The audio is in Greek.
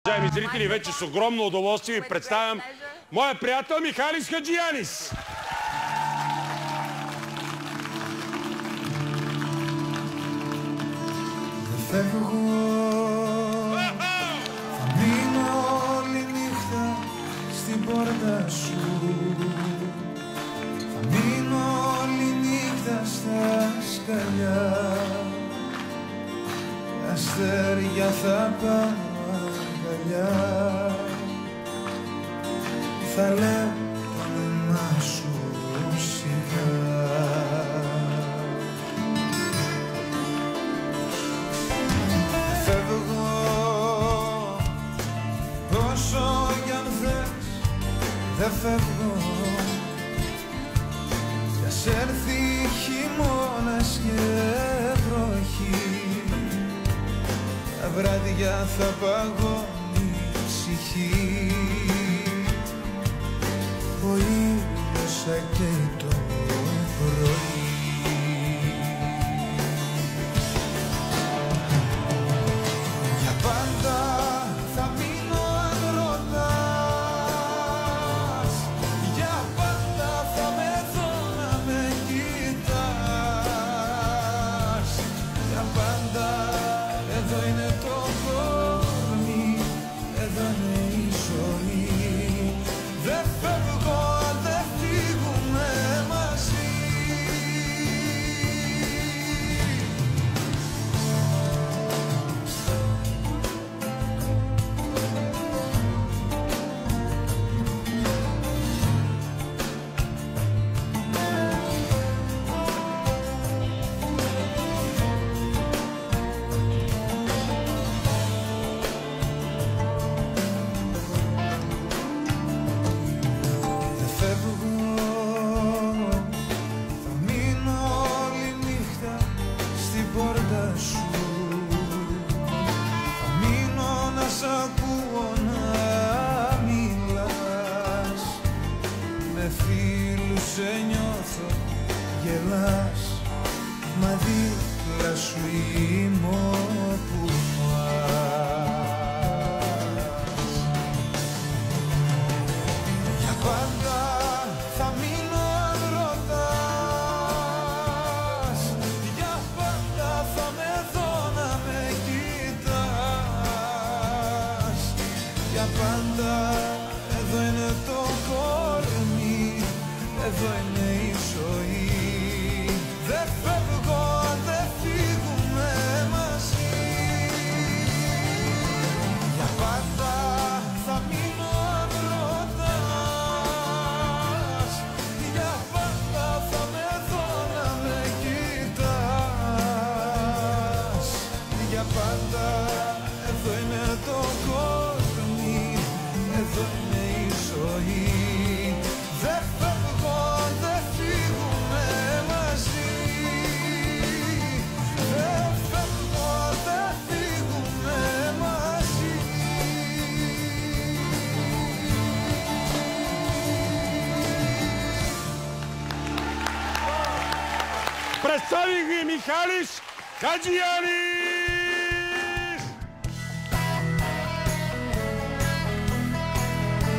Уважаеми зрители, вече с огромно удоволствие ви представям моя приятел Михалис Хаджиянис. Θα μείνω όλη νύχτα στην πόρτα σου. Θα μείνω όλη νύχτα στα σκαλιά. Τα αστέρια θα πάρω αγκαλιά. Θα λέω το όνομά σου σιγά. Όσο κι αν θες δεν φεύγω. Κι ας έρθει χειμώνας και βροχή, τα βράδια θα παγώνει η ψυχή. Ο ήλιος θα καίει το πρωί. Για πάντα θα μείνω αν ρωτάς. Για πάντα θα με δω να με κοιτάς. Για πάντα εδώ είναι το κορμί, εδώ είναι η ζωή. Δεν φεύγω αν δεν φύγουμε μαζί. Σ' ακούω να μιλάς, με φίλους σε νιώθω, γελάς, μα δίπλα σου είμαι όπου πας. Για πάντα θα μείνω αν ρωτάς. Για πάντα θα με δω να με κοιτάς. Για πάντα εδώ είναι το κορμί, εδώ είναι η ζωή. Δεν φεύγω αν δεν φύγουμε μαζί. Για πάντα θα μείνω αν ρωτάς. Για πάντα θα με δω να με κοιτάς. Για πάντα εδώ είναι το κορμί, εδώ είναι η ζωή. Δεν φεύγω αν δεν φύγουμε μαζί. Δεν φεύγω αν δεν φύγουμε μαζί. Представих ви Михалис Хаджиянис!